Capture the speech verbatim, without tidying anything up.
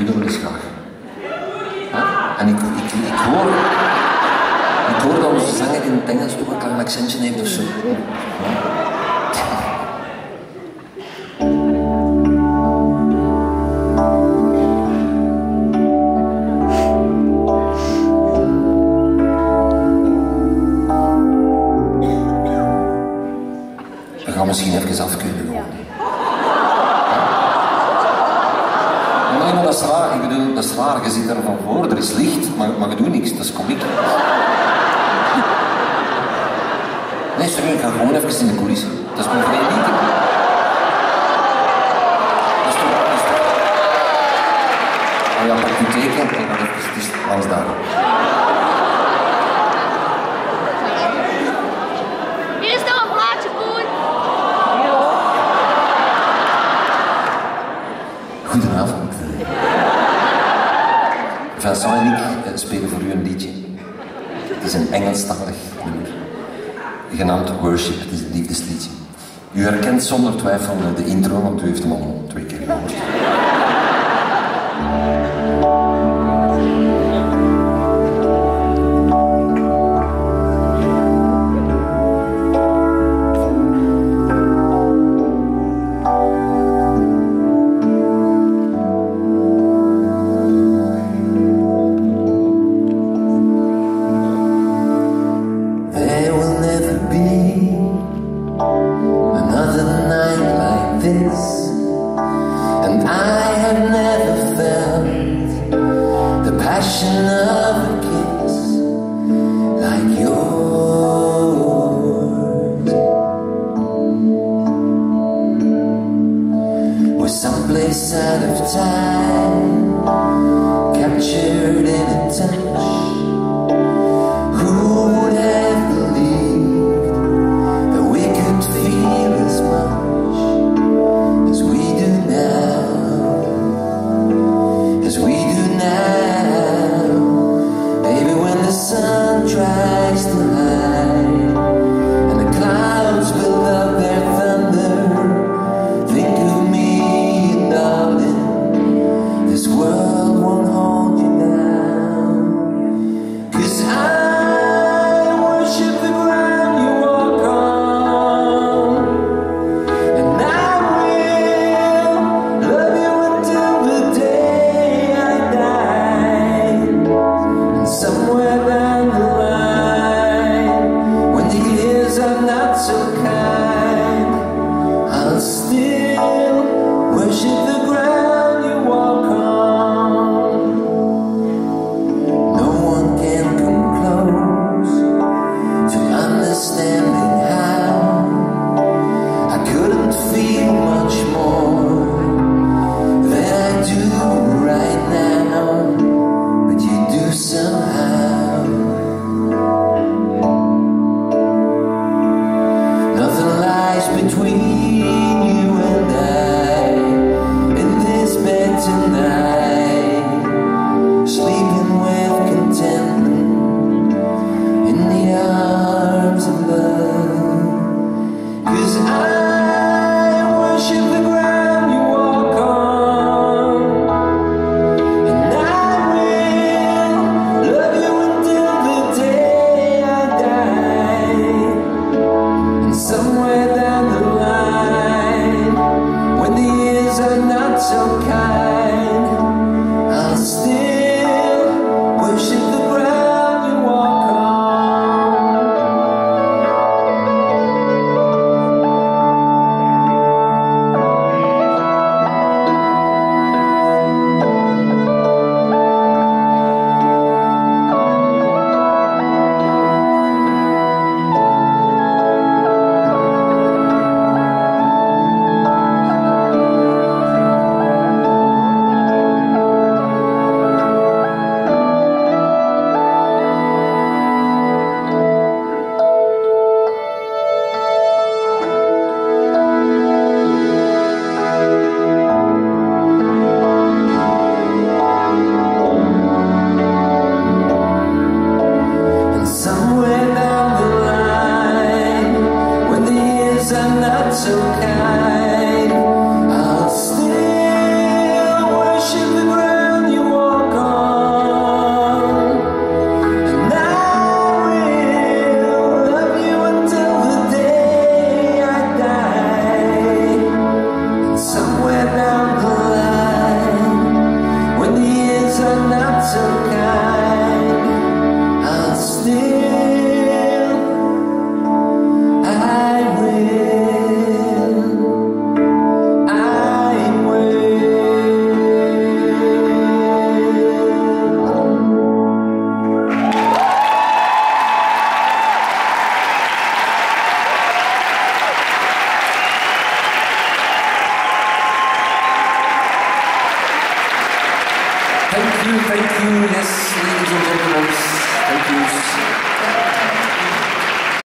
willen wel eens graag. Ja? En ik, ik, ik hoor... Ik hoor dat onze zanger in het Engels toch een klein accentje heeft of zo. Ja? We gaan misschien even afkeuren gewoon. Ja. Ja? Nee, maar dat is raar. Ik bedoel, dat is raar. Je zit er van voor, er is licht, maar, maar je doet niks. Dat is komiek. Nee, sorry, ik ga gewoon even in de coulissen. Dat is mijn vrije niet. Dat is toch, dat is toch... Oh ja, pak je teken en dan even, het is langs daar. Hier is nog een plaatje, Koen. Goedenavond. Vincent en ik spelen voor u een liedje. Het is een Engelstalig nummer. Genaamd Worship, het is een liefdesliedje. U herkent zonder twijfel de intro, want u heeft hem al twee keer gehoord. so kind. I'll still worship the ground Thank you, thank you, yes, ladies and gentlemen.